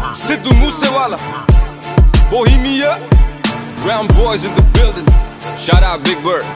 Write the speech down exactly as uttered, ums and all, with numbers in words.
Sidhu Moosewala, Bohemia, Brown boys in the building. Shout out Big Bird.